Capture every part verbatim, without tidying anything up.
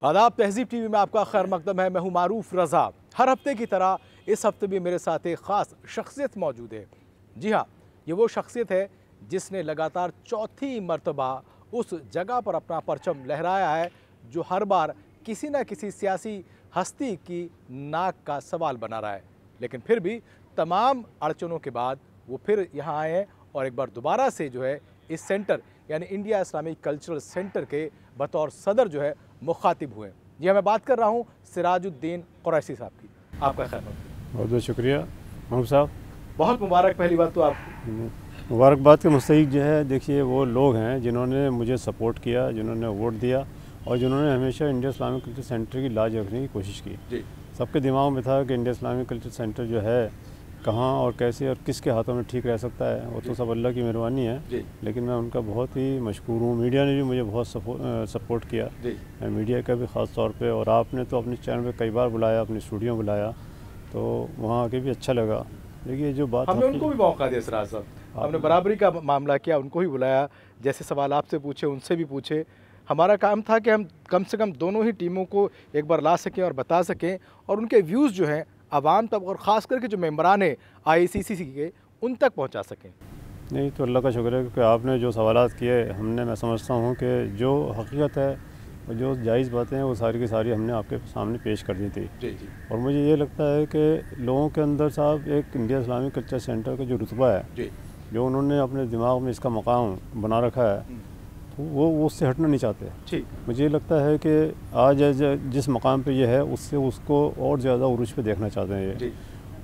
आदाब, तहजीब टीवी में आपका खैर मकदम है। मैं हूं मारूफ रज़ा। हर हफ्ते की तरह इस हफ्ते भी मेरे साथ एक ख़ास शख्सियत मौजूद है। जी हाँ, ये वो शख्सियत है जिसने लगातार चौथी मरतबा उस जगह पर अपना परचम लहराया है जो हर बार किसी न किसी सियासी हस्ती की नाक का सवाल बना रहा है। लेकिन फिर भी तमाम अड़चनों के बाद वो फिर यहाँ आए हैं और एक बार दोबारा से जो है इस सेंटर यानी इंडिया इस्लामिक कल्चरल सेंटर के बतौर सदर जो है मुखातिब हुए। जी हाँ, मैं बात कर रहा हूँ सिराजुद्दीन कुरैशी साहब की। आपका खैर मकदम। बहुत बहुत शुक्रिया महबूब साहब, बहुत मुबारक। पहली बात तो आपको मुबारकबाद के मुस्तहिक जो है, देखिए वो लोग हैं जिन्होंने मुझे सपोर्ट किया, जिन्होंने वोट दिया और जिन्होंने हमेशा इंडिया इस्लामिक कल्चर सेंटर की लाज रखने की कोशिश की। जी। सबके दिमाग में था कि इंडिया इस्लामिक कल्चर सेंटर जो है कहाँ और कैसे और किसके हाथों में ठीक रह सकता है, वो तो सब अल्लाह की मेहरबानी है। जी। लेकिन मैं उनका बहुत ही मशकूर हूँ। मीडिया ने भी मुझे बहुत सपोर्ट किया। जी। मीडिया का भी ख़ास तौर पे, और आपने तो अपने चैनल पे कई बार बुलाया, अपने स्टूडियो में बुलाया, तो वहाँ आके भी अच्छा लगा। देखिए जो बात हमने उनको भी मौका दिया सिराज साहब, हमने बराबरी का मामला किया, उनको ही बुलाया। जैसे सवाल आपसे पूछे उनसे भी पूछे। हमारा काम था कि हम कम से कम दोनों ही टीमों को एक बार ला सकें और बता सकें और उनके व्यूज़ जो हैं आवाम तक और ख़ास करके जो मेंबरान है आई सी सी सी के उन तक पहुंचा सकें। नहीं तो अल्लाह का शुक्र है कि आपने जो सवालात किए हमने, मैं समझता हूँ कि जो हकीकत है और जो जायज़ बातें हैं वो सारी की सारी हमने आपके सामने पेश कर दी थी। जी जी। और मुझे ये लगता है कि लोगों के अंदर साहब एक इंडिया इस्लामिक कल्चर सेंटर का जो रुतबा है, जी। जो उन्होंने अपने दिमाग में इसका मकाम बना रखा है, तो वो वो उससे हटना नहीं चाहते। ठीक। मुझे ये लगता है कि आज जिस मकाम पे ये है उससे उसको और ज़्यादा उरूज पे देखना चाहते हैं ये। जी।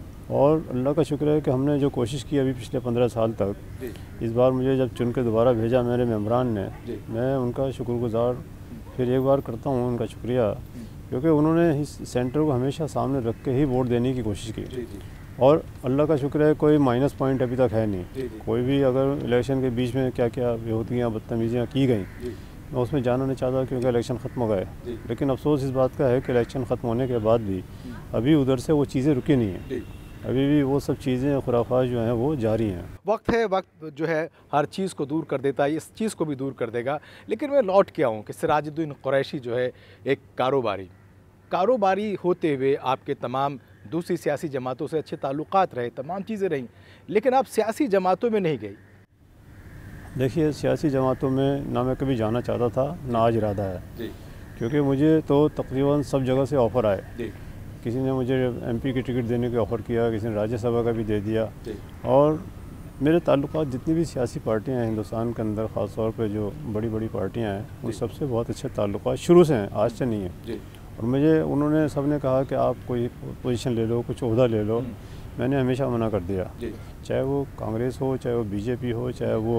और अल्लाह का शुक्र है कि हमने जो कोशिश की अभी पिछले पंद्रह साल तक, जी। इस बार मुझे जब चुन के दोबारा भेजा मेरे मेम्बरान ने, जी। मैं उनका शुक्रगुजार फिर एक बार करता हूँ, उनका शुक्रिया, क्योंकि उन्होंने इस सेंटर को हमेशा सामने रख के ही वोट देने की कोशिश की। जी जी। और अल्लाह का शुक्र है कोई माइनस पॉइंट अभी तक है नहीं। जी जी। कोई भी अगर इलेक्शन के बीच में क्या क्या बेहूदगियाँ बदतमीजियाँ की गई, मैं उसमें जाना नहीं चाहता क्योंकि इलेक्शन ख़त्म हो गए। लेकिन अफसोस इस बात का है कि इलेक्शन ख़त्म होने के बाद भी अभी उधर से वो चीज़ें रुकी नहीं हैं। अभी भी वो सब चीज़ें खुराफात जो हैं वो जारी हैं। वक्त है, वक्त जो है हर चीज़ को दूर कर देता है, इस चीज़ को भी दूर कर देगा। लेकिन मैं लौट के आऊँ कि सिराजुद्दीन कुरैशी जो है एक कारोबारी कारोबारी होते हुए आपके तमाम दूसरी सियासी जमातों से अच्छे ताल्लुकात रहे, तमाम चीज़ें रहीं, लेकिन आप सियासी जमातों में नहीं गई। देखिए सियासी जमातों में ना मैं कभी जाना चाहता था, ना आज इरादा है। जी। क्योंकि मुझे तो तकरीबन सब जगह से ऑफ़र आए। जी। किसी ने मुझे एमपी की टिकट देने के ऑफ़र किया, किसी ने राज्यसभा का भी दे दिया। जी। और मेरे ताल्लुकात जितनी भी सियासी पार्टियां हैं हिंदुस्तान के अंदर, ख़ास तौर पे जो बड़ी बड़ी पार्टियां हैं, उन सबसे बहुत अच्छे ताल्लुकात शुरू से हैं, आज से नहीं है। जी। और मुझे उन्होंने सब ने कहा कि आप कोई पोजीशन ले लो, कुछ ओहदा ले लो। मैंने हमेशा मना कर दिया। चाहे वो कांग्रेस हो, चाहे वो बीजेपी हो, चाहे वो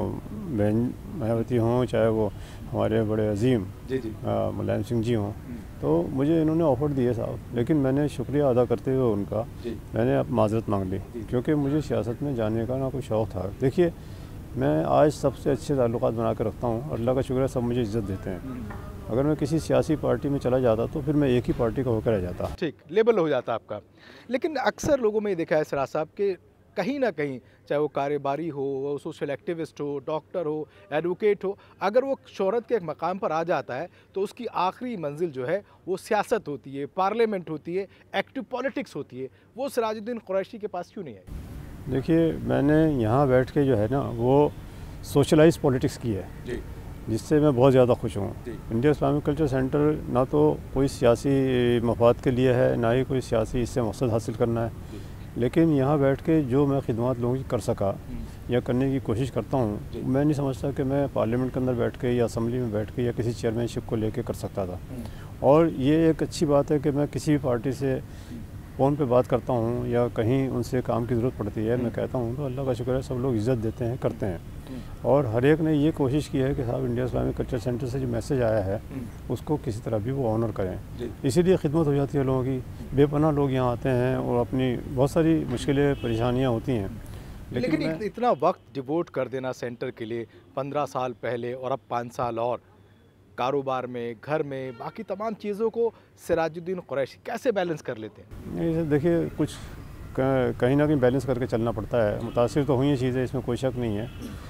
बहन मायावती हों, चाहे वो हमारे बड़े अजीम मुलायम सिंह जी हों, तो मुझे इन्होंने ऑफ़र दिए साहब। लेकिन मैंने शुक्रिया अदा करते हुए उनका मैंने अब माजरत मांग ली, क्योंकि मुझे सियासत में जाने का ना कोई शौक़ था। देखिए मैं आज सबसे अच्छे ताल्लुकात बना कर रखता हूँ, अल्लाह का शुक्र है सब मुझे इज़्ज़त देते हैं। अगर मैं किसी सियासी पार्टी में चला जाता तो फिर मैं एक ही पार्टी का होकर रह जाता। ठीक, लेबल हो जाता आपका। लेकिन अक्सर लोगों में देखा है सिराज साहब कि कहीं ना कहीं, चाहे वो कारोबारी हो, वो सोशल एक्टिविस्ट हो, डॉक्टर हो, एडवोकेट हो, अगर वो शोहरत के एक मकाम पर आ जाता है तो उसकी आखिरी मंजिल जो है वो सियासत होती है, पार्लियामेंट होती है, एक्टिव पॉलिटिक्स होती है। वो सिराजुद्दीन कुरैशी के पास क्यों नहीं है? देखिए मैंने यहाँ बैठ के जो है ना वो सोशलाइज पॉलिटिक्स की है, जिससे मैं बहुत ज़्यादा खुश हूँ। इंडिया इस्लामिक कल्चर सेंटर ना तो कोई सियासी मफाद के लिए है, ना ही कोई सियासी इससे मकसद हासिल करना है, लेकिन यहाँ बैठ के जो मैं खिदमत लोगों की कर सका या करने की कोशिश करता हूँ, मैं नहीं समझता कि मैं पार्लियामेंट के अंदर बैठ के या असम्बली में बैठ के या किसी चेयरमैनशिप को लेके कर सकता था। और ये एक अच्छी बात है कि मैं किसी भी पार्टी से फ़ोन पे बात करता हूँ या कहीं उनसे काम की ज़रूरत पड़ती है, मैं कहता हूँ तो अल्लाह का शुक्र है सब लोग इज़्ज़त देते हैं, करते हैं। और हर एक ने ये कोशिश की है कि साहब इंडिया इस्लामिक कल्चर सेंटर से जो मैसेज आया है उसको किसी तरह भी वो ऑनर करें। इसीलिए खिदमत हो जाती है लोगों की। बेपनाह लोग यहाँ आते हैं और अपनी बहुत सारी मुश्किलें परेशानियाँ होती हैं, लेकिन, लेकिन इतना वक्त डिवोट कर देना सेंटर के लिए पंद्रह साल पहले और अब पाँच साल और कारोबार में, घर में, बाकी तमाम चीज़ों को सिराजुद्दीन कुरैशी कैसे बैलेंस कर लेते हैं? नहीं देखिए कुछ कहीं ना कहीं बैलेंस करके चलना पड़ता है। मुतासिर तो हुई चीज़ें, इसमें कोई शक नहीं है।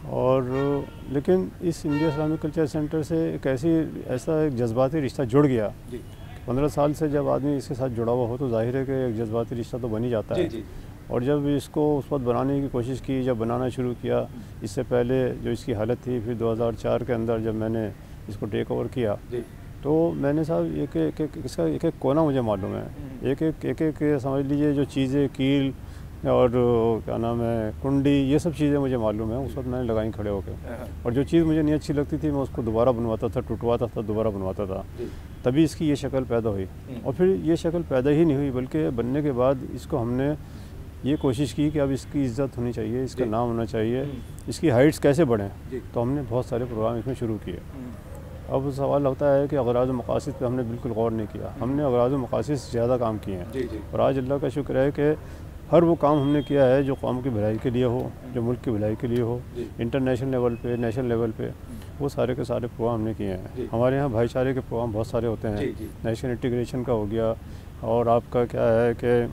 और लेकिन इस इंडिया इस्लामिक कल्चर सेंटर से एक ऐसी ऐसा एक जज्बाती रिश्ता जुड़ गया। पंद्रह साल से जब आदमी इसके साथ जुड़ा हुआ हो तो जाहिर है कि एक जज्बाती रिश्ता तो बन ही जाता है। जी, जी। और जब इसको उस वक्त बनाने की कोशिश की, जब बनाना शुरू किया, इससे पहले जो इसकी हालत थी, फिर दो हज़ार चार के अंदर जब मैंने इसको टेक ओवर किया तो मैंने साहब एक एक, एक इसका एक एक कोना मुझे मालूम है। एक एक एक एक समझ लीजिए जो चीज़ें कील और क्या नाम है कुंडी, ये सब चीज़ें मुझे मालूम है। उस वक्त मैंने लगाई खड़े होकर, और जो चीज़ मुझे नहीं अच्छी लगती थी मैं उसको दोबारा बनवाता था, टुटवाता था, दोबारा बनवाता था। तभी इसकी ये शक्ल पैदा हुई। और फिर ये शक्ल पैदा ही नहीं हुई बल्कि बनने के बाद इसको हमने ये कोशिश की कि अब इसकी इज़्ज़त होनी चाहिए, इसका नाम होना चाहिए, इसकी हाइट्स कैसे बढ़ें। तो हमने बहुत सारे प्रोग्राम इसमें शुरू किए। अब सवाल होता है कि अगराज़ व मकासिद पे हमने बिल्कुल गौर नहीं किया। हमने अगराज़ व मकासिद से ज़्यादा काम किए हैं, और आज अल्लाह का शुक्र है कि हर वो काम हमने किया है जो कौम की भलाई के लिए हो, जो मुल्क की भलाई के लिए हो, इंटरनेशनल लेवल पे, नेशनल लेवल पे, वो सारे के सारे प्रोग्राम हमने किए हैं। हमारे यहाँ भाईचारे के प्रोग्राम बहुत सारे होते हैं। नेशनल इंटीग्रेशन का हो गया, और आपका क्या है कि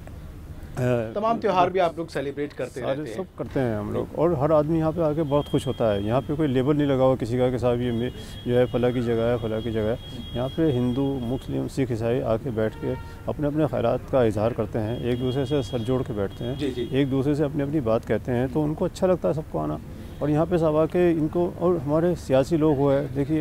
तमाम त्यौहार भी आप लोग सेलिब्रेट करते हैं? सब करते हैं हम लोग, और हर आदमी यहाँ पे आके बहुत खुश होता है। यहाँ पे कोई लेबल नहीं लगा हुआ किसी का कि साहब ये जो है फला की जगह है, फला की जगह है। यहाँ पे हिंदू, मुस्लिम, सिख, ईसाई आके बैठ के अपने अपने ख़ैरात का इजहार करते हैं, एक दूसरे से सर जोड़ के बैठते हैं, जी जी। एक दूसरे से अपनी अपनी बात कहते हैं, तो उनको अच्छा लगता है सबको आना। और यहाँ पे सब आके इनको, और हमारे सियासी लोग हुए, देखिए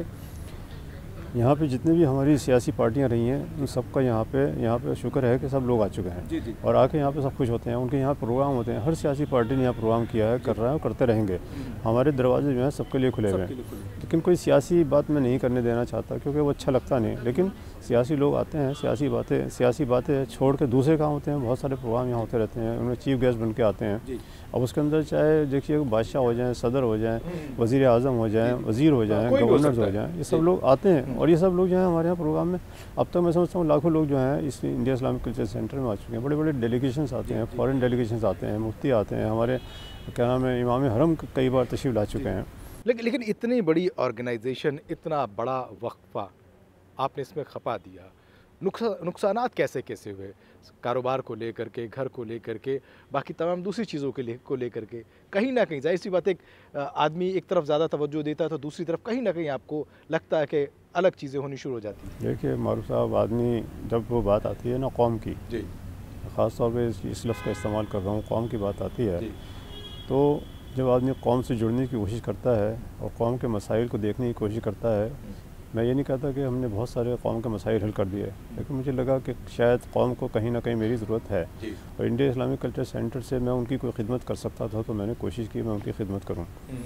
यहाँ पे जितने भी हमारी सियासी पार्टियाँ रही हैं उन सबका यहाँ पे यहाँ पे शुक्र है कि सब लोग आ चुके हैं, जी जी। और आके यहाँ पे सब खुश होते हैं। उनके यहाँ प्रोग्राम होते हैं, हर सियासी पार्टी ने यहाँ प्रोग्राम किया है, कर रहा है और करते रहेंगे। हमारे दरवाजे जो हैं सबके लिए खुले हुए हैं, लेकिन कोई सियासी बात मैं नहीं करने देना चाहता क्योंकि वो अच्छा लगता नहीं। लेकिन सियासी लोग आते हैं, सियासी बातें सियासी बातें छोड़ के दूसरे काम होते हैं। बहुत सारे प्रोग्राम यहाँ होते रहते हैं, उनमें चीफ गेस्ट बन के आते हैं। अब उसके अंदर चाहे देखिए बादशाह हो जाएं, सदर हो जाएं, वज़ीर आज़म हो जाएं, वज़ीर हो जाएं, गवर्नर्स हो जाएं, ये सब लोग आते हैं। और ये सब लोग जो हैं हमारे यहाँ प्रोग्राम में, अब तक मैं समझता हूँ लाखों लोग जो हैं इस इंडिया इस्लामिक कल्चर सेंटर में आ चुके हैं। बड़े बड़े डेलीगेशंस आते हैं, फॉरेन डेलीगेशंस आते हैं, मुफ्ती आते हैं, हमारे क्या नाम है इमाम हरम कई बार तशरीफ़ ला चुके हैं। लेकिन लेकिन इतनी बड़ी ऑर्गेनाइजेशन, इतना बड़ा वक्फा आपने इसमें खपा दिया, नुकसानात कैसे कैसे हुए कारोबार को लेकर के, घर को लेकर के, बाकी तमाम दूसरी चीज़ों के लिए को लेकर के? कहीं ना कहीं जाहिर सी बात, एक आदमी एक तरफ ज़्यादा तवज्जो देता है तो दूसरी तरफ कहीं ना कहीं आपको लगता है कि अलग चीज़ें होनी शुरू हो जाती हैं। देखिए मारूफ साहब, आदमी जब वो बात आती है ना कौम की, जी, ख़ास तौर पर इस लफ्ज़ का इस्तेमाल कर रहा हूँ, कौम की बात आती है, तो जब आदमी कौम से जुड़ने की कोशिश करता है और कौम के मसाइल को देखने की कोशिश करता है, मैं ये नहीं कहता कि हमने बहुत सारे कौम के मसाइल हल कर दिए, लेकिन मुझे लगा कि शायद कौम को कहीं ना कहीं मेरी ज़रूरत है, और इंडिया इस्लामिक कल्चर सेंटर से मैं उनकी कोई खिदमत कर सकता था तो मैंने कोशिश की मैं उनकी खिदमत करूं।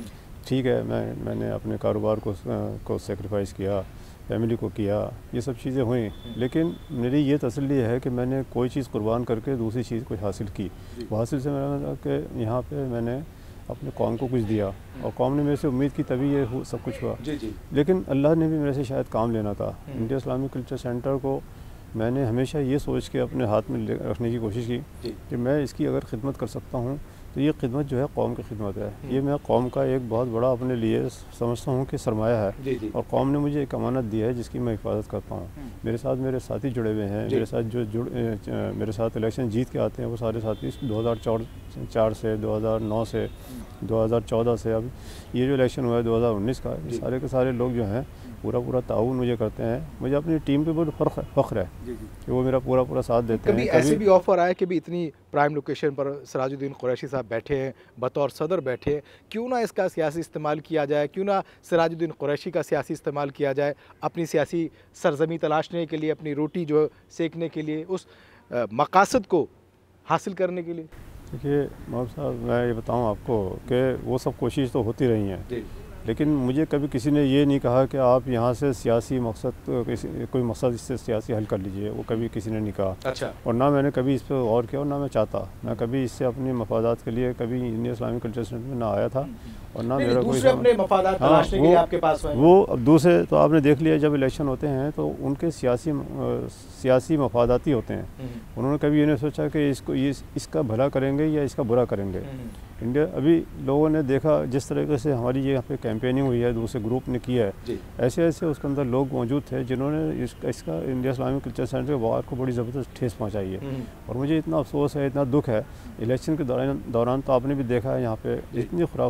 ठीक है, मैं मैंने अपने कारोबार को को सेक्रीफाइस किया, फैमिली को किया, ये सब चीज़ें हुई, लेकिन मेरी ये तसल्ली है कि मैंने कोई चीज़ कुर्बान करके दूसरी चीज़ कुछ हासिल की। वो हासिल से मेरा कि यहाँ पर मैंने अपने कौम को कुछ दिया, और कौम ने मेरे से उम्मीद की तभी ये सब कुछ हुआ, जी जी। लेकिन अल्लाह ने भी मेरे से शायद काम लेना था। इंडिया इस्लामिक कल्चर सेंटर को मैंने हमेशा ये सोच के अपने हाथ में रखने की कोशिश की कि मैं इसकी अगर खिदमत कर सकता हूँ तो ये खिदमत जो है कौम की खिदमत है। ये मैं कौम का एक बहुत बड़ा अपने लिए समझता हूँ कि सरमाया है, जी जी। और कौम ने मुझे एक अमानत दी है जिसकी मैं हिफाजत करता हूँ। मेरे साथ मेरे साथी जुड़े हुए हैं, मेरे साथ जो जुड़ मेरे साथ इलेक्शन जीत के आते हैं वो सारे साथी दो हज़ार चार से दो हज़ार नौ से दो हज़ार चौदह से अब ये जो इलेक्शन हुआ है दो हज़ार उन्नीस का, ये सारे के सारे लोग जो हैं पूरा पूरा ताउन मुझे करते हैं। मुझे अपनी टीम पे बहुत फ़ख्र फ़ख्र है कि वो मेरा पूरा पूरा साथ देते हैं। कभी ऐसे भी ऑफर आए कि भी इतनी प्राइम लोकेशन पर सिराजुद्दीन कुरैशी साहब बैठे हैं, बतौर सदर बैठे हैं, क्यों ना इसका सियासी इस्तेमाल किया जाए, क्यों ना सिराजुद्दीन कुरैशी का सियासी इस्तेमाल किया जाए अपनी सियासी सरजमी तलाशने के लिए, अपनी रोटी जो सेकने के लिए, उस मकासद को हासिल करने के लिए? देखिए मौलवी साहब, मैं ये बताऊँ आपको कि वो सब कोशिश तो होती रही हैं, लेकिन मुझे कभी किसी ने ये नहीं कहा कि आप यहाँ से सियासी मकसद कोई मकसद इससे सियासी हल कर लीजिए, वो कभी किसी ने नहीं कहा। अच्छा। और ना मैंने कभी इस पर गौर किया और ना मैं चाहता, मैं कभी इससे अपने मफादात के लिए कभी इंडिया इस्लामिक कल्चर सेंटर में ना आया था, और ना मेरा कोई अपने मफादात तलाशने के लिए आपके पास है। वो अब दूसरे तो आपने देख लिया, जब इलेक्शन होते हैं तो उनके सियासी सियासी मफादाती होते हैं। उन्होंने कभी ये नहीं सोचा कि इसको ये इसका भला करेंगे या इसका बुरा करेंगे। इंडिया अभी लोगों ने देखा जिस तरीके से हमारी ये यहाँ पे कैंपेनिंग हुई है, दूसरे ग्रुप ने किया है, ऐसे ऐसे उसके अंदर लोग मौजूद थे जिन्होंने इसका, इसका इंडिया इस्लामिक कल्चर सेंटर के बाहर को बड़ी ज़बरदस्त ठेस पहुँचाई है। और मुझे इतना अफसोस है, इतना दुख है, इलेक्शन के दौरान दौरान तो आपने भी देखा है यहाँ पे जितनी खुराफात हुई हैं,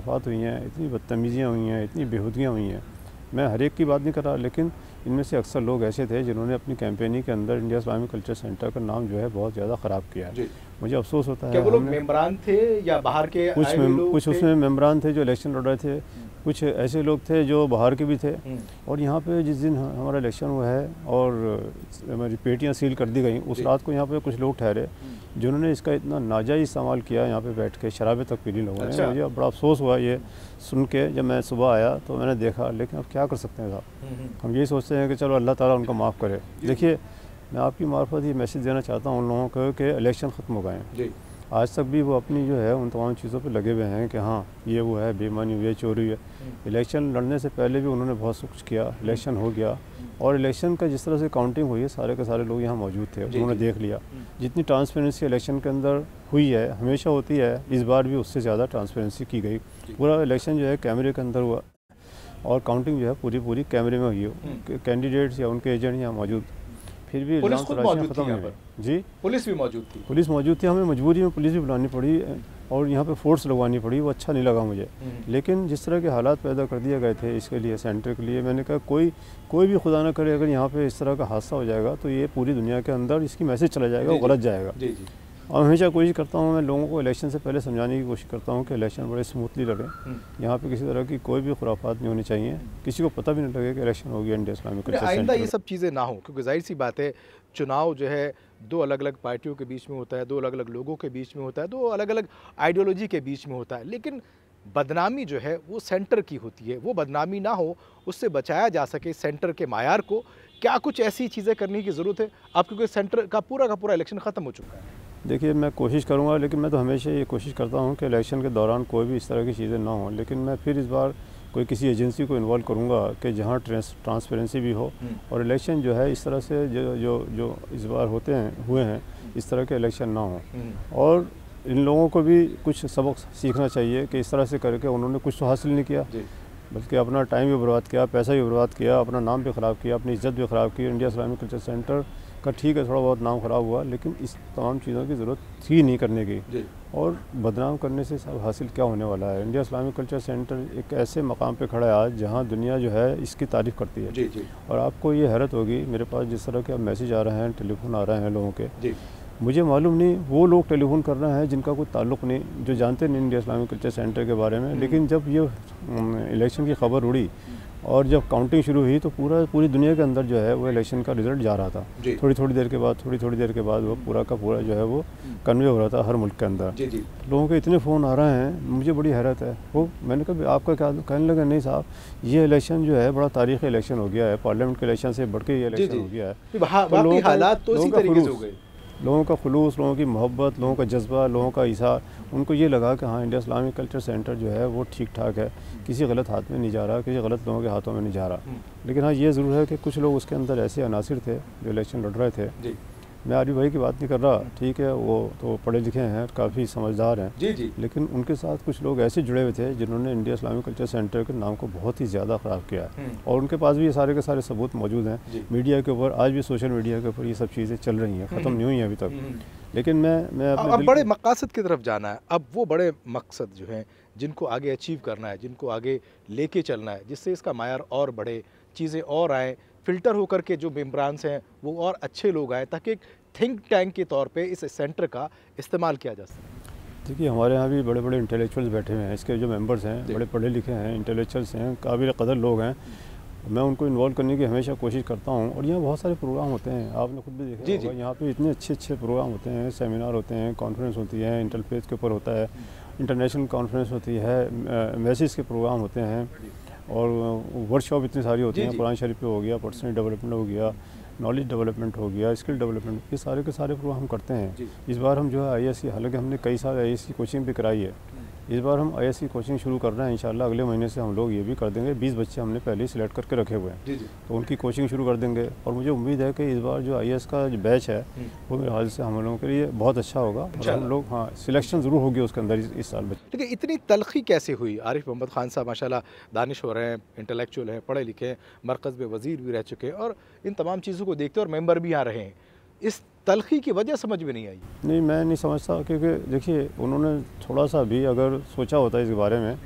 हैं, इतनी बदतमीज़ियाँ हुई हैं, इतनी बेहूदगियाँ हुई हैं। मैं हर एक की बात नहीं कर रहा, लेकिन इनमें से अक्सर लोग ऐसे थे जिन्होंने अपनी कैंपेनिंग के अंदर इंडिया इस्लामिक कल्चर सेंटर का नाम जो है बहुत ज़्यादा ख़राब किया है। मुझे अफसोस होता है। क्या वो लोग मेंबरान थे या बाहर के कुछ आए हुए लोग कुछ थे? उसमें मेंबरान थे जो इलेक्शन लड़ रहे थे, कुछ ऐसे लोग थे जो बाहर के भी थे। और यहाँ पे जिस दिन हमारा इलेक्शन हुआ है और हमारी पेटियाँ सील कर दी गई, उस रात को यहाँ पे कुछ लोग ठहरे जिन्होंने इसका इतना नाजायज़ इस्तेमाल किया, यहाँ पे बैठ के शराबें तक पी ली लोगों ने। अच्छा। मुझे बड़ा अफसोस हुआ ये सुन के, जब मैं सुबह आया तो मैंने देखा। लेकिन अब क्या कर सकते हैं साहब, हम यही सोचते हैं कि चलो अल्लाह ताला उनको माफ़ करे। देखिए, मैं आपकी मार्फत ये मैसेज देना चाहता हूँ उन लोगों को कि इलेक्शन ख़त्म हो गए हैं। आज तक भी वो अपनी जो है उन तमाम चीज़ों पे लगे हुए हैं कि हाँ ये वो है, बेईमानी हुई है, चोरी है। इलेक्शन लड़ने से पहले भी उन्होंने बहुत कुछ किया, इलेक्शन हो गया और इलेक्शन का जिस तरह से काउंटिंग हुई है, सारे के सारे लोग यहाँ मौजूद थे, उन्होंने देख लिया। जितनी ट्रांसपेरेंसी इलेक्शन के अंदर हुई है, हमेशा होती है, इस बार भी उससे ज़्यादा ट्रांसपेरेंसी की गई। पूरा इलेक्शन जो है कैमरे के अंदर हुआ और काउंटिंग जो है पूरी पूरी कैमरे में हुई हो। कैंडिडेट्स या उनके एजेंट यहाँ मौजूद, फिर भी पुलिस खुद मौजूद थी यहाँ पर? जी, पुलिस भी मौजूद थी। पुलिस मौजूद थी, हमें मजबूरी में पुलिस भी बुलानी पड़ी और यहाँ पे फोर्स लगवानी पड़ी। वो अच्छा नहीं लगा मुझे। लेकिन जिस तरह के हालात पैदा कर दिए गए थे इसके लिए, सेंटर के लिए, मैंने कहा कोई कोई भी खुदा ना करे अगर यहाँ पे इस तरह का हादसा हो जाएगा तो ये पूरी दुनिया के अंदर इसकी मैसेज चला जाएगा, वो गलत जाएगा। जी जी। और हमेशा कोशिश करता हूँ मैं लोगों को इलेक्शन से पहले समझाने की कोशिश करता हूँ कि इलेक्शन बड़े स्मूथली लड़ें। यहाँ पे किसी तरह की कोई भी खुराफात नहीं होनी चाहिए, किसी को पता भी नहीं लगे कि इलेक्शन हो गया इंडिया इस्लामिक कल्चर सेंटर। आइंदा ये सब चीज़ें ना हो, क्योंकि जाहिर सी बात है चुनाव जो है दो अलग अलग पार्टियों के बीच में होता है, दो अलग अलग लोगों के बीच में होता है, दो अलग अलग आइडियोलॉजी के बीच में होता है। लेकिन बदनामी जो है वो सेंटर की होती है, वो बदनामी ना हो, उससे बचाया जा सके सेंटर के मायार को। क्या कुछ ऐसी चीज़ें करने की ज़रूरत है अब, क्योंकि सेंटर का पूरा का पूरा इलेक्शन ख़त्म हो चुका है? देखिए, मैं कोशिश करूंगा, लेकिन मैं तो हमेशा ये कोशिश करता हूं कि इलेक्शन के दौरान कोई भी इस तरह की चीज़ें ना हों। लेकिन मैं फिर इस बार कोई किसी एजेंसी को इन्वॉल्व करूंगा कि जहां ट्रांसपेरेंसी भी हो और इलेक्शन जो है इस तरह से जो जो जो इस बार होते हैं हुए हैं इस तरह के इलेक्शन ना हो। और इन लोगों को भी कुछ सबक सीखना चाहिए कि इस तरह से करके उन्होंने कुछ तो हासिल नहीं किया, बल्कि अपना टाइम भी बर्बाद किया, पैसा भी बर्बाद किया, अपना नाम भी ख़राब किया, अपनी इज्जत भी ख़राब की। इंडिया इस्लामिक कल्चर सेंटर का ठीक है थोड़ा बहुत नाम ख़राब हुआ, लेकिन इस तमाम चीज़ों की ज़रूरत थी नहीं करने की। और बदनाम करने से सब हासिल क्या होने वाला है। इंडिया इस्लामिक कल्चर सेंटर एक ऐसे मकाम पे खड़ा है आज जहाँ दुनिया जो है इसकी तारीफ़ करती है। जी जी। और आपको ये हैरत होगी, मेरे पास जिस तरह के अब मैसेज आ रहे हैं, टेलीफोन आ रहे हैं लोगों के, जी। मुझे मालूम नहीं वो लोग टेलीफोन कर रहे हैं जिनका कोई ताल्लुक़ नहीं, जो जानते नहीं इंडिया इस्लामिक कल्चर सेंटर के बारे में। लेकिन जब ये इलेक्शन की खबर उड़ी और जब काउंटिंग शुरू हुई तो पूरा पूरी दुनिया के अंदर जो है वो इलेक्शन का रिजल्ट जा रहा था। थोड़ी थोड़ी देर के बाद थोड़ी थोड़ी देर के बाद वो पूरा का पूरा जो है वो कन्वे हो रहा था हर मुल्क के अंदर। जी जी। लोगों के इतने फ़ोन आ रहे हैं, मुझे बड़ी हैरत है। वो मैंने कहा आपका क्या, कहने लगा नहीं साहब ये इलेक्शन जो है बड़ा तारीख़ी इलेक्शन हो गया है, पार्लियामेंट के इलेक्शन से बढ़ के ये इलेक्शन हो गया है। हालात तो इसी तरीके से हो गए। लोगों का खुलूस, लोगों की मोहब्बत, लोगों का जज्बा, लोगों का इशार, उनको ये लगा कि हाँ इंडिया इस्लामिक कल्चर सेंटर जो है वो ठीक ठाक है, किसी गलत हाथ में नहीं जा रहा, किसी गलत लोगों के हाथों में नहीं जा रहा। लेकिन हाँ ये ज़रूर है कि कुछ लोग उसके अंदर ऐसे अनासिर थे जो इलेक्शन लड़ रहे थे। जी। मैं आरिफ भाई की बात नहीं कर रहा, ठीक है वो तो पढ़े लिखे हैं, काफ़ी समझदार हैं। जी जी। लेकिन उनके साथ कुछ लोग ऐसे जुड़े हुए थे जिन्होंने इंडिया इस्लामिक कल्चर सेंटर के नाम को बहुत ही ज़्यादा ख़राब किया है। और उनके पास भी ये सारे के सारे सबूत मौजूद हैं मीडिया के ऊपर। आज भी सोशल मीडिया के ऊपर ये सब चीज़ें चल रही हैं, ख़त्म नहीं हुई हैं अभी तक। लेकिन मैं मैं अपने अब बड़े मकासद की तरफ जाना है। अब वो बड़े मकसद जो हैं जिनको आगे अचीव करना है, जिनको आगे लेके चलना है, जिससे इसका मायार और बढ़े, चीज़ें और आएँ, फ़िल्टर होकर के जो मेम्बरान्स हैं वो और अच्छे लोग आए, ताकि एक थिंक टैंक के तौर पे इस सेंटर का इस्तेमाल किया जा सके। देखिए हमारे यहाँ भी बड़े बड़े इंटेलेक्चुअल्स बैठे हुए हैं, इसके जो मेंबर्स हैं बड़े पढ़े लिखे हैं, इंटेलेक्चुअल्स हैं, काबिल कदर लोग हैं। मैं उनको इन्वॉल्व करने की हमेशा कोशिश करता हूँ। और यहाँ बहुत सारे प्रोग्राम होते हैं, आपने खुद भी देखा जी होगा, यहाँ पे इतने अच्छे अच्छे प्रोग्राम होते हैं, सेमिनार होते हैं, कॉन्फ्रेंस होती है, इंटरफेस के ऊपर होता है, इंटरनेशनल कॉन्फ्रेंस होती है, मैसेज के प्रोग्राम होते हैं और वर्कशॉप इतनी सारी होती हैं। कुरान शरीफ पे हो गया, पर्सनल डेवलपमेंट हो गया, नॉलेज डेवलपमेंट हो गया, स्किल डेवलपमेंट, ये सारे के सारे प्रोग्राम हम करते हैं। इस बार हम जो है आई एस सी, हालांकि हमने कई साल आई एस सी कोचिंग भी कराई है, इस बार हम आई एस सी कोचिंग शुरू कर रहे हैं इंशाल्लाह। अगले महीने से हम लोग ये भी कर देंगे। बीस बच्चे हमने पहले ही सिलेक्ट करके रखे हुए हैं, तो उनकी कोचिंग शुरू कर देंगे। और मुझे उम्मीद है कि इस बार जो आई ए एस का जो बैच है वो मेरे हाल से हम लोगों के लिए बहुत अच्छा होगा। और हम लोग हाँ सिलेक्शन ज़रूर होगी उसके अंदर इस, इस साल बच्चे। लेकिन इतनी तलखी कैसे हुई? आरिफ मोहम्मद खान साहब माशाल्लाह दानिश हो रहे हैं, इंटेलेक्चुअल हैं, पढ़े लिखे हैं, मरकज़ में वज़ीर भी रह चुके हैं और इन तमाम चीज़ों को देखते और मेंबर भी आ रहे हैं। इस तलखी की वजह समझ में नहीं आई। नहीं मैं नहीं समझता, क्योंकि देखिए उन्होंने थोड़ा सा भी अगर सोचा होता इस बारे में,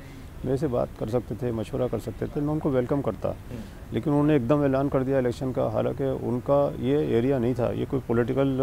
मेरे से बात कर सकते थे, मशवरा कर सकते थे, मैं उनको वेलकम करता। लेकिन उन्होंने एकदम ऐलान कर दिया इलेक्शन का, हालांकि उनका ये एरिया नहीं था, ये कोई पॉलिटिकल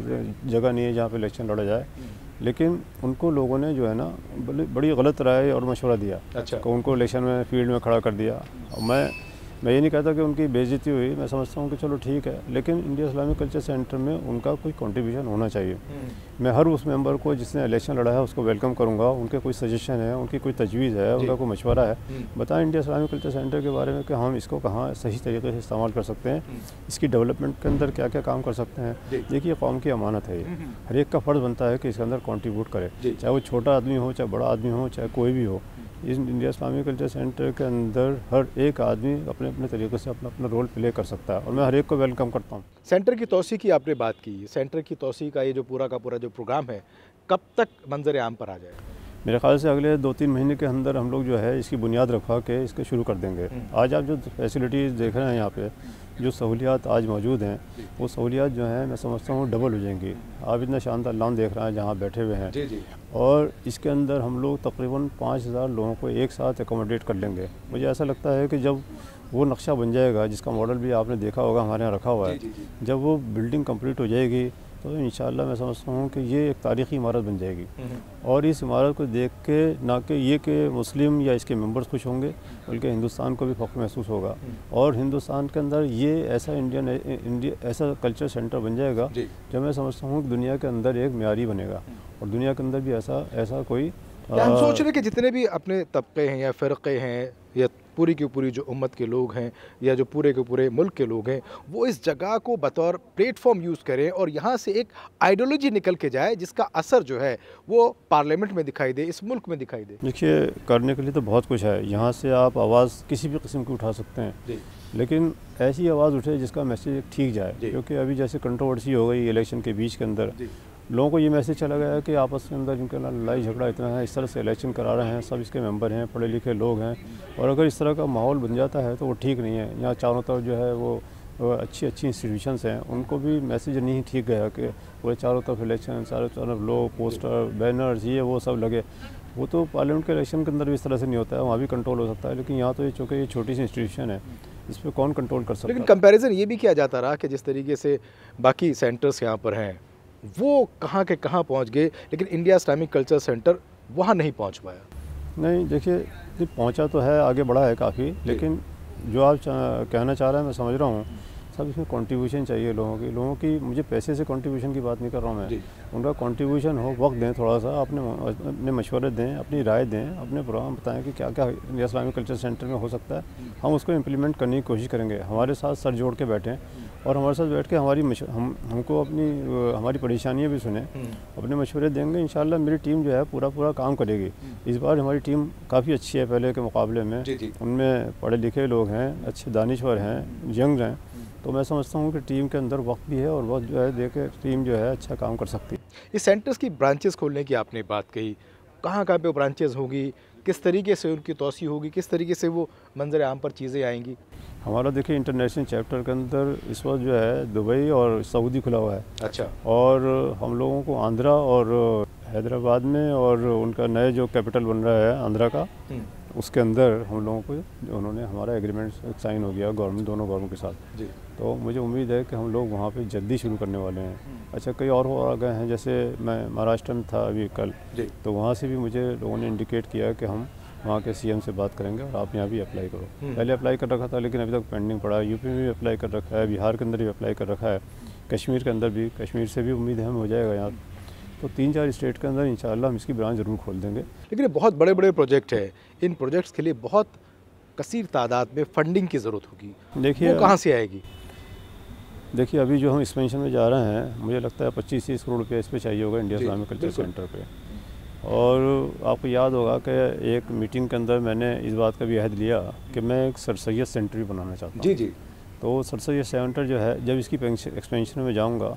जगह नहीं है जहाँ पे इलेक्शन लड़ा जाए। लेकिन उनको लोगों ने जो है ना बड़ी गलत राय और मशवरा दिया। अच्छा। तो उनको इलेक्शन में फील्ड में खड़ा कर दिया। मैं मैं ये नहीं कहता कि उनकी बेइज्जती हुई, मैं समझता हूँ कि चलो ठीक है, लेकिन इंडिया इस्लामिक कल्चर सेंटर में उनका कोई कंट्रीब्यूशन होना चाहिए। मैं हर उस मेंबर को जिसने इलेक्शन लड़ा है उसको वेलकम करूँगा। उनके कोई सजेशन है, उनकी कोई तजवीज़ है, उनका कोई मशवरा है, बताएं इंडिया इस्लामिक कल्चर सेंटर के बारे में कि हम इसको कहाँ सही तरीके से इस्तेमाल कर सकते हैं, इसकी डेवलपमेंट के अंदर क्या क्या काम कर सकते हैं। देखिए कौम की अमानत है, ये हर एक का फ़र्ज़ बनता है कि इसके अंदर कॉन्ट्रीब्यूट करे, चाहे वो छोटा आदमी हो, चाहे बड़ा आदमी हो, चाहे कोई भी हो। इस इंडिया इस्लामिक कल्चर सेंटर के अंदर हर एक आदमी अपने अपने तरीके से अपना अपना रोल प्ले कर सकता है और मैं हर एक को वेलकम करता हूँ। सेंटर की तोसी की आपने बात की, सेंटर की तोसी का ये जो पूरा का पूरा जो प्रोग्राम है कब तक मंजर आम पर आ जाएगा? मेरे ख्याल से अगले दो तीन महीने के अंदर हम लोग जो है इसकी बुनियाद रखवा के इसको शुरू कर देंगे। आज आप जो फैसिलिटीज़ देख रहे हैं यहाँ पे, जो सहूलियात आज मौजूद हैं, वो सहूलियात जो हैं मैं समझता हूँ डबल हो जाएंगी। आप इतना शानदार लॉन देख रहे हैं जहाँ बैठे हुए हैं, जी जी। और इसके अंदर हम लोग तकरीबन पाँच हज़ार लोगों को एक साथ एकोमोडेट कर लेंगे। मुझे ऐसा लगता है कि जब वो नक्शा बन जाएगा, जिसका मॉडल भी आपने देखा होगा हमारे यहाँ रखा हुआ है, जब वो बिल्डिंग कंप्लीट हो जाएगी तो इंशाल्लाह मैं समझता हूँ कि ये एक तारीख़ी इमारत बन जाएगी। और इस इमारत को देख के ना कि ये कि मुस्लिम या इसके मेंबर्स खुश होंगे, बल्कि हिंदुस्तान को भी फ़ख्र महसूस होगा। और हिंदुस्तान के अंदर ये ऐसा इंडियन इंडिया ऐसा कल्चर सेंटर बन जाएगा जो मैं समझता हूँ कि दुनिया के अंदर एक म्यारी बनेगा। और दुनिया के अंदर भी ऐसा ऐसा कोई क्या हम सोच रहे हैं कि जितने भी अपने तबके हैं या फ़िरक़े हैं या पूरी की पूरी जो उम्मत के लोग हैं या जो पूरे के पूरे मुल्क के लोग हैं, वो इस जगह को बतौर प्लेटफॉर्म यूज़ करें और यहाँ से एक आइडियोलॉजी निकल के जाए जिसका असर जो है वो पार्लियामेंट में दिखाई दे, इस मुल्क में दिखाई दे। देखिए करने के लिए तो बहुत कुछ है, यहाँ से आप आवाज़ किसी भी किस्म की उठा सकते हैं, लेकिन ऐसी आवाज़ उठे जिसका मैसेज ठीक जाए। क्योंकि अभी जैसे कंट्रोवर्सी हो गई इलेक्शन के बीच के अंदर, लोगों को ये मैसेज चला गया है कि आपस के अंदर जिनका लड़ाई झगड़ा इतना है, इस तरह से इलेक्शन करा रहे हैं, सब इसके मेंबर हैं, पढ़े लिखे लोग हैं, और अगर इस तरह का माहौल बन जाता है तो वो ठीक नहीं है। यहाँ चारों तरफ जो है वो, वो अच्छी अच्छी इंस्टीट्यूशंस हैं, उनको भी मैसेज नहीं ठीक गया कि पूरे चारों तरफ इलेक्शन, चारों तरफ लोग, पोस्टर, बैनर्स, ये वो सब लगे। वो तो पार्लियामेंट के इलेक्शन के अंदर भी इस तरह से नहीं होता है, वहाँ भी कंट्रोल हो सकता है, लेकिन यहाँ तो ये चूँकि ये छोटी सी इंस्टीट्यूशन है, इस पर कौन कंट्रोल कर सकता है। लेकिन कंपैरिजन ये भी किया जाता रहा कि जिस तरीके से बाकी सेंटर्स यहाँ पर हैं वो कहाँ के कहाँ पहुँच गए, लेकिन इंडिया इस्लामिक कल्चर सेंटर वहाँ नहीं पहुँच पाया। नहीं देखिए, पहुँचा तो है, आगे बढ़ा है काफ़ी, लेकिन जो आप कहना चाह रहे हैं मैं समझ रहा हूँ, सब इसमें कंट्रीब्यूशन चाहिए लोगों की लोगों की मुझे पैसे से कंट्रीब्यूशन की बात नहीं कर रहा हूँ मैं, उनका कंट्रीब्यूशन हो, वक्त दें, थोड़ा सा अपने अपने मशवरे दें, अपनी राय दें, अपने प्रोग्राम बताएं कि क्या क्या इंडिया इस्लामिक कल्चर सेंटर में हो सकता है, हम उसको इम्प्लीमेंट करने की कोशिश करेंगे। हमारे साथ सर जोड़ के बैठें और हमारे साथ बैठ के हमारी हम हमको अपनी हमारी परेशानियाँ भी सुने, अपने मशवरे देंगे। इंशाल्लाह मेरी टीम जो है पूरा पूरा काम करेगी। इस बार हमारी टीम काफ़ी अच्छी है पहले के मुकाबले में, उनमें पढ़े लिखे लोग हैं, अच्छे दानिश्वर हैं, यंग हैं, तो मैं समझता हूँ कि टीम के अंदर वक्त भी है और वक्त जो है दे के टीम जो है अच्छा काम कर सकती है। इस सेंटर्स की ब्रांचेस खोलने की आपने बात कही, कहाँ कहाँ पे ब्रांचेस होगी, किस तरीके से उनकी तोसी होगी, किस तरीके से वो मंजर आम पर चीज़ें आएंगी? हमारा देखिए इंटरनेशनल चैप्टर के अंदर इस वक्त जो है दुबई और सऊदी खुला हुआ है। अच्छा। और हम लोगों को आंध्रा और हैदराबाद में और उनका नया जो कैपिटल बन रहा है आंध्रा का, उसके अंदर हम लोगों को उन्होंने हमारा एग्रीमेंट साइन हो गया गवर्नमेंट दोनों गवर्नमेंट के साथ जी। तो मुझे उम्मीद है कि हम लोग वहाँ पे जल्दी शुरू करने वाले हैं। अच्छा, कई और हो आ गए हैं, जैसे मैं महाराष्ट्र में था अभी कल, तो वहाँ से भी मुझे लोगों ने इंडिकेट किया कि हम वहाँ के सीएम से बात करेंगे और आप यहाँ भी अप्लाई करो। पहले अप्लाई कर रखा था लेकिन अभी तक पेंडिंग पड़ा है। यूपी में भी अप्लाई कर रखा है, बिहार के अंदर भी अप्लाई कर रखा है, कश्मीर के अंदर भी, कश्मीर से भी उम्मीद है हम हो जाएगा यहाँ। तो तीन चार स्टेट के अंदर इंशाल्लाह हम इसकी ब्रांच ज़रूर खोल देंगे। लेकिन ये बहुत बड़े बड़े प्रोजेक्ट है, इन प्रोजेक्ट्स के लिए बहुत कसीर तादाद में फंडिंग की ज़रूरत होगी। देखिए वो कहाँ से आएगी? देखिए अभी जो हम एक्सपेंशन में जा रहे हैं, मुझे लगता है पच्चीस तीस करोड़ रुपये इस पर चाहिए होगा इंडिया इस्लामिक कल्चर सेंटर पे। और आपको याद होगा कि एक मीटिंग के अंदर मैंने इस बात का भी अहद लिया कि मैं एक सर सैयद सेंटर भी बनाना चाहता हूँ। जी जी। तो सर सैयद सेंटर जो है, जब इसकी एक्सपेंशन में जाऊँगा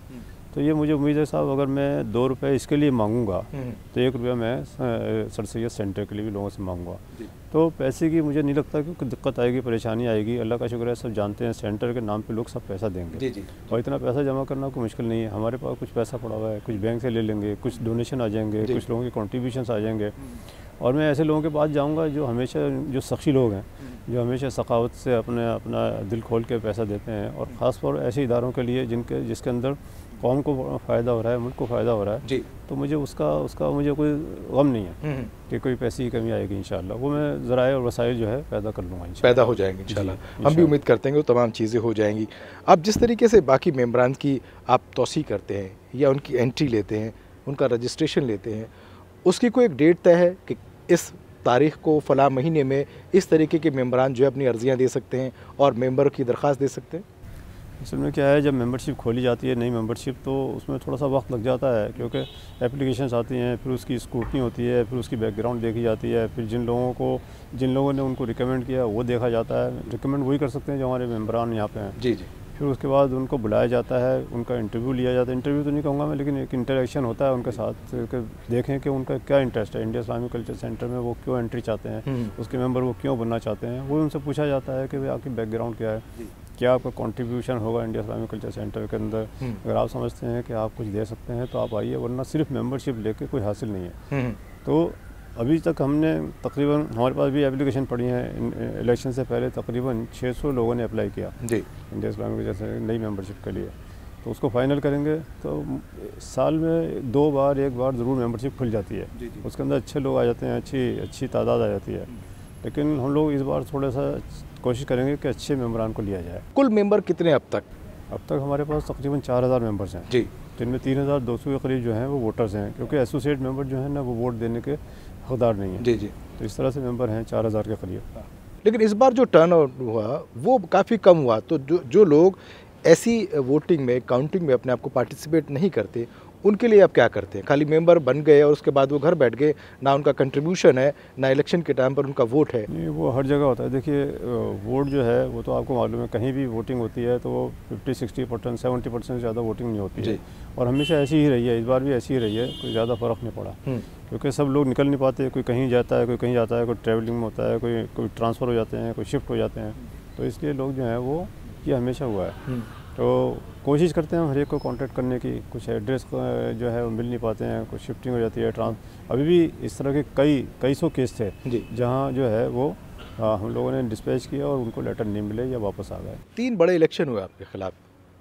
तो ये मुझे उम्मीद है साहब, अगर मैं दो रुपये इसके लिए मांगूंगा तो एक रुपया मैं सर सैयद सेंटर के लिए भी लोगों से मांगूंगा। तो पैसे की मुझे नहीं लगता कि कोई दिक्कत आएगी, परेशानी आएगी। अल्लाह का शुक्र है, सब जानते हैं सेंटर के नाम पे लोग सब पैसा देंगे। जी जी। और इतना पैसा जमा करना कोई मुश्किल नहीं है। हमारे पास कुछ पैसा पड़ा हुआ है, कुछ बैंक से ले लेंगे, कुछ डोनेशन आ जाएंगे, कुछ लोगों के कॉन्ट्रीब्यूशन आ जाएंगे। और मैं ऐसे लोगों के पास जाऊंगा जो हमेशा, जो सख्शी लोग हैं, जो हमेशा सखावत से अपने अपना दिल खोल के पैसा देते हैं, और ख़ास तौर ऐसे इदारों के लिए जिनके जिसके अंदर कौम को फ़ायदा हो रहा है, मुल्क को फ़ायदा हो रहा है जी। तो मुझे उसका उसका मुझे कोई गम नहीं है कि कोई पैसे की कमी आएगी। इंशाल्लाह वो मैं ज़राए और वसाइल जो है पैदा कर लूँगा, पैदा हो जाएंगे इंशाल्लाह। हम भी उम्मीद करते हैं कि वो तमाम चीज़ें हो जाएंगी। अब जिस तरीके से बाकी मेम्बरान की आप तौसीह करते हैं या उनकी एंट्री लेते हैं, उनका रजिस्ट्रेशन लेते हैं, उसकी कोई एक डेट तय है कि इस तारीख़ को फ़लाँ महीने में इस तरीके के मेम्बरान जो है अपनी अर्ज़ियाँ दे सकते हैं और मेंबर की दरख्वास्त दे सकते हैं? असल में क्या है, जब मेंबरशिप खोली जाती है, नई मेंबरशिप, तो उसमें थोड़ा सा वक्त लग जाता है, क्योंकि एप्लीकेशंस आती हैं, फिर उसकी स्क्रूटनी होती है, फिर उसकी बैकग्राउंड देखी जाती है, फिर जिन लोगों को जिन लोगों ने उनको रिकमेंड किया वो देखा जाता है। रिकमेंड वही कर सकते हैं जो हमारे मेम्बरान यहाँ पे हैं। जी जी। फिर उसके बाद उनको बुलाया जाता है, उनका इंटरव्यू लिया जाता है। इंटरव्यू तो नहीं कहूँगा मैं, लेकिन एक इंटरेक्शन होता है उनके साथ, देखें कि उनका क्या इंटरेस्ट है इंडिया इस्लामिक कल्चर सेंटर में, वो क्यों एंट्री चाहते हैं, उसके मेंबर वो क्यों बनना चाहते हैं। वो उनसे पूछा जाता है कि भाई आपकी बैकग्राउंड क्या है, क्या आपका कंट्रीब्यूशन होगा इंडिया इस्लामिक कल्चर सेंटर के अंदर। अगर आप समझते हैं कि आप कुछ दे सकते हैं तो आप आइए, वरना सिर्फ मेंबरशिप लेके कोई हासिल नहीं है। तो अभी तक हमने तकरीबन, हमारे पास भी एप्लीकेशन पड़ी हैं, इलेक्शन से पहले तकरीबन छह सौ लोगों ने अप्लाई किया जी इंडिया इस्लामिक कल्चर सेंटर नई मेंबरशिप के लिए। तो उसको फाइनल करेंगे तो साल में दो बार एक बार ज़रूर मेंबरशिप खुल जाती है, उसके अंदर अच्छे लोग आ जाते हैं, अच्छी अच्छी तादाद आ जाती है। लेकिन हम लोग इस बार थोड़ा सा कोशिश करेंगे कि अच्छे मेम्बरान को लिया जाए। कुल मेंबर कितने अब तक? अब तक हमारे पास तकरीबन चार हज़ार मेम्बर्स हैं जी, जिनमें तीन हज़ार दो सौ के करीब जो हैं वो वोटर्स हैं, क्योंकि एसोसिएट मेंबर जो है ना वो वोट देने के हकदार नहीं है जी जी। तो इस तरह से मेंबर हैं चार हज़ार के करीब। लेकिन इस बार जो टर्न आउट हुआ वो काफ़ी कम हुआ, तो जो जो लोग ऐसी वोटिंग में, काउंटिंग में अपने आप को पार्टिसिपेट नहीं करते, उनके लिए आप क्या करते हैं? खाली मेंबर बन गए और उसके बाद वो घर बैठ गए, ना उनका कंट्रीब्यूशन है, ना इलेक्शन के टाइम पर उनका वोट है? नहीं, वो हर जगह होता है। देखिए, वोट जो है वो तो आपको मालूम है, कहीं भी वोटिंग होती है तो वो fifty sixty percent seventy percent से ज़्यादा वोटिंग नहीं होती है, और हमेशा ऐसी ही रही है, इस बार भी ऐसी ही रही है, कोई ज़्यादा फ़र्क नहीं पड़ा, क्योंकि सब लोग निकल नहीं पाते, कोई कहीं जाता है, कोई कहीं जाता है, कोई ट्रैवलिंग में होता है, कोई कोई ट्रांसफ़र हो जाते हैं, कोई शिफ्ट हो जाते हैं, तो इसलिए लोग जो हैं वो, ये हमेशा हुआ है। तो कोशिश करते हैं हर एक को कांटेक्ट करने की, कुछ एड्रेस जो है वो मिल नहीं पाते हैं, कुछ शिफ्टिंग हो जाती है, ट्रांस अभी भी इस तरह के कई कई सौ केस थे जहां जो है वो आ, हम लोगों ने डिस्पैच किया और उनको लेटर नहीं मिले या वापस आ गए। तीन बड़े इलेक्शन हुए आपके खिलाफ,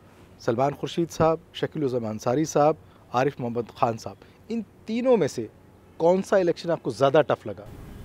सलमान खुर्शीद साहब, शकील उज़्ज़मान अंसारी साहब, आरिफ मोहम्मद खान साहब, इन तीनों में से कौन सा इलेक्शन आपको ज़्यादा टफ लगा?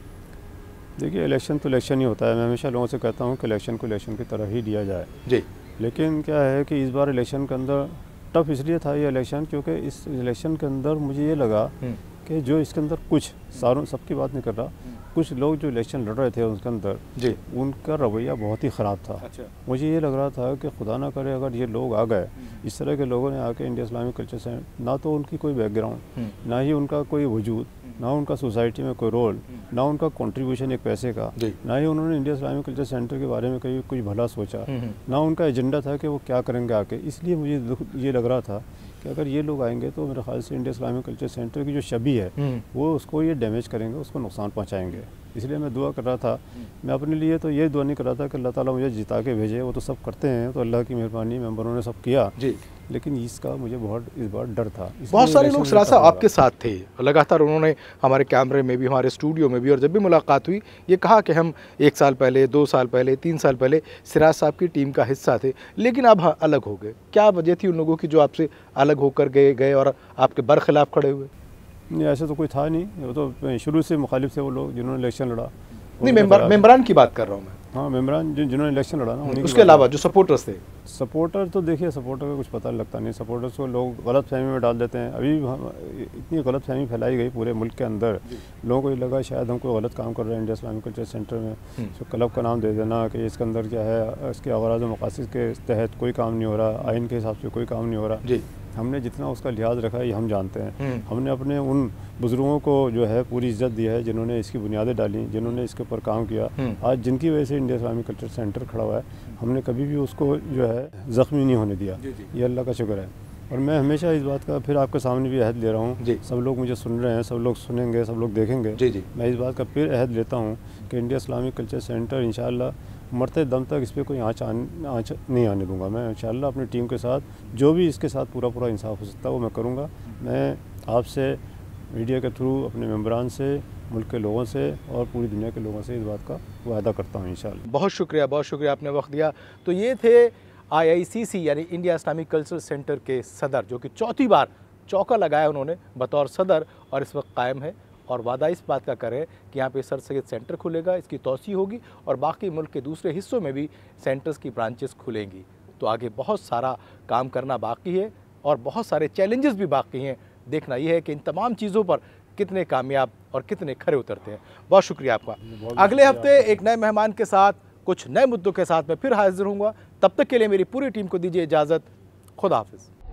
देखिए, इलेक्शन तो इलेक्शन ही होता है, मैं हमेशा लोगों से कहता हूँ कि इलेक्शन को इलेक्शन की तरह ही लिया जाए जी। लेकिन क्या है कि इस बार इलेक्शन के अंदर टफ इसलिए था ये इलेक्शन, क्योंकि इस इलेक्शन के अंदर मुझे ये लगा कि जो इसके अंदर कुछ सारों सबकी बात नहीं कर रहा, कुछ लोग जो इलेक्शन लड़ रहे थे उसके अंदर जी, उनका रवैया बहुत ही ख़राब था। अच्छा। मुझे ये लग रहा था कि खुदा ना करे अगर ये लोग आ गए, इस तरह के लोगों ने आके इंडिया इस्लामिक कल्चर से, ना तो उनकी कोई बैकग्राउंड, ना ही उनका कोई वजूद, ना उनका सोसाइटी में कोई रोल, ना उनका कंट्रीब्यूशन एक पैसे का, ना ही उन्होंने इंडिया इस्लामिक कल्चर सेंटर के बारे में कहीं कुछ भला सोचा, ना उनका एजेंडा था कि वो क्या करेंगे आके। इसलिए मुझे ये लग रहा था कि अगर ये लोग आएंगे तो मेरे ख्याल से इंडिया इस्लामिक कल्चर सेंटर की जो छवि है वो उसको ये डैमेज करेंगे, उसको नुकसान पहुँचाएंगे। इसलिए मैं दुआ कर रहा था, मैं अपने लिए तो ये दुआ नहीं कर रहा था कि अल्लाह ताला मुझे जिता के भेजे, वो तो सब करते हैं, तो अल्लाह की मेहरबानी, मेंबरों ने सब किया जी, लेकिन इसका मुझे बहुत इस बार डर था। बहुत सारे लोग सिराज साहब आपके साथ थे, लगातार उन्होंने हमारे कैमरे में भी, हमारे स्टूडियो में भी, और जब भी मुलाकात हुई ये कहा कि हम एक साल पहले, दो साल पहले, तीन साल पहले सिराज साहब की टीम का हिस्सा थे, लेकिन अब अलग हो गए। क्या वजह थी उन लोगों की जो आपसे अलग होकर गए गए और आपके बरखिलाफ खड़े हुए? नहीं, ऐसा तो कोई था नहीं, वो तो शुरू से मुखालिफ थे वो लोग जिन्होंने इलेक्शन लड़ा। नहीं, मेंबर मेंबरान की बात कर रहा हूँ मैं। हाँ, मेंबरान जिन जिन्होंने इलेक्शन लड़ा ना, उसके अलावा जो सपोर्टर्स थे। सपोर्टर तो देखिए, सपोर्टर का कुछ पता लगता नहीं, सपोर्टर्स को लोग गलत फहमी में डाल देते हैं। अभी इतनी गलत फहमी फैलाई गई पूरे मुल्क के अंदर, लोगों को ये लगा शायद हम कोई गलत काम कर रहे हैं इंडिया इस्लामिक कल्चर सेंटर में, तो क्लब का नाम दे देना कि इसके अंदर क्या है, इसके अगराज़ व मकासद के तहत कोई काम नहीं हो रहा, आइन के हिसाब से कोई काम नहीं हो रहा जी। हमने जितना उसका लिहाज रखा है ये हम जानते हैं। हमने अपने उन बुजुर्गों को जो है पूरी इज्जत दी है जिन्होंने इसकी बुनियादें डाली, जिन्होंने इसके ऊपर काम किया, आज जिनकी वजह से इंडिया इस्लामिक कल्चर सेंटर खड़ा हुआ है, हमने कभी भी उसको जो है ज़ख्मी नहीं होने दिया, ये अल्लाह का शुक्र है। और मैं हमेशा इस बात का फिर आपके सामने भी अहद ले रहा हूँ, सब लोग मुझे सुन रहे हैं, सब लोग सुनेंगे, सब लोग देखेंगे। जी जी मैं इस बात का फिर अहद लेता हूँ कि इंडिया इस्लामिक कल्चर सेंटर इंशाअल्लाह मरते दम तक इस पर कोई आँच आँच नहीं आने दूंगा। मैं इंशाअल्लाह अपनी टीम के साथ जो भी इसके साथ पूरा पूरा इंसाफ हो सकता है वो मैं करूँगा। मैं आपसे मीडिया के थ्रू अपने मेम्बरान से, मुल्क के लोगों से और पूरी दुनिया के लोगों से इस बात का वादा करता हूँ इंशाअल्लाह। बहुत शुक्रिया, बहुत शुक्रिया, आपने वक्त दिया। तो ये थे आई आई सी सी यानी इंडिया इस्लामिक कल्चरल सेंटर के सदर, जो कि चौथी बार चौका लगाया उन्होंने बतौर सदर और इस वक्त कायम है, और वादा इस बात का करें कि यहाँ पे सर सैयद सेंटर खुलेगा, इसकी तोसी होगी और बाकी मुल्क के दूसरे हिस्सों में भी सेंटर्स की ब्रांचेस खुलेंगी। तो आगे बहुत सारा काम करना बाकी है और बहुत सारे चैलेंजेस भी बाकी हैं। देखना यह है कि इन तमाम चीज़ों पर कितने कामयाब और कितने खरे उतरते हैं। बहुत शुक्रिया आपका। अगले हफ्ते एक नए मेहमान के साथ, कुछ नए मुद्दों के साथ मैं फिर हाजिर हूँगा। तब तक के लिए मेरी पूरी टीम को दीजिए इजाज़त। खुदा हाफिज़।